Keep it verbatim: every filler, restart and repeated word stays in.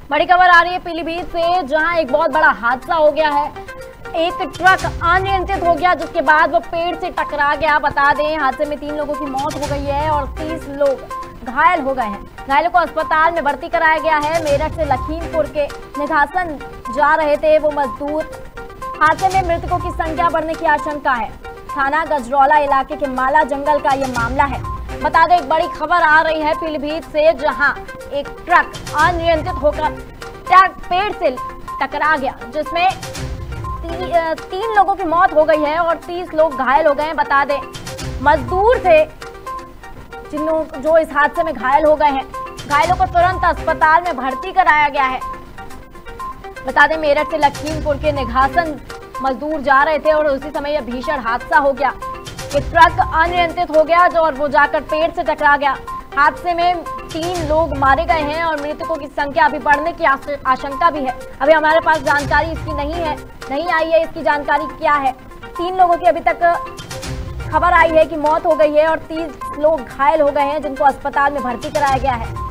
बड़ी खबर आ रही है पीलीभीत से, जहां एक बहुत बड़ा हादसा हो गया है। एक ट्रक अनियंत्रित हो गया जिसके बाद वो पेड़ से टकरा गया। बता दें, हादसे में तीन लोगों की मौत हो गई है और तीस लोग घायल हो गए हैं। घायलों को अस्पताल में भर्ती कराया गया है। मेरठ से लखीमपुर के निघासन जा रहे थे वो मजदूर। हादसे में मृतकों की संख्या बढ़ने की आशंका है। थाना गजरौला इलाके के माला जंगल का ये मामला है। बता दें, एक बड़ी खबर आ रही है पीलीभीत से, जहां एक ट्रक अनियंत्रित होकर ट्रक पेड़ से टकरा गया, जिसमें ती, तीन लोगों की मौत हो गई है और तीस लोग घायल हो गए हैं। बता दें, मजदूर थे जिन लोग जो इस हादसे में घायल हो गए हैं। घायलों को तुरंत अस्पताल में भर्ती कराया गया है। बता दें, मेरठ से लखीमपुर के निघासन मजदूर जा रहे थे और उसी समय यह भीषण हादसा हो गया। एक ट्रक अनियंत्रित हो गया जो और वो जाकर पेड़ से टकरा गया। हादसे में तीन लोग मारे गए हैं और मृतकों की संख्या अभी बढ़ने की आशंका भी है। अभी हमारे पास जानकारी इसकी नहीं है, नहीं आई है इसकी जानकारी क्या है। तीन लोगों की अभी तक खबर आई है कि मौत हो गई है और तीस लोग घायल हो गए हैं, जिनको अस्पताल में भर्ती कराया गया है।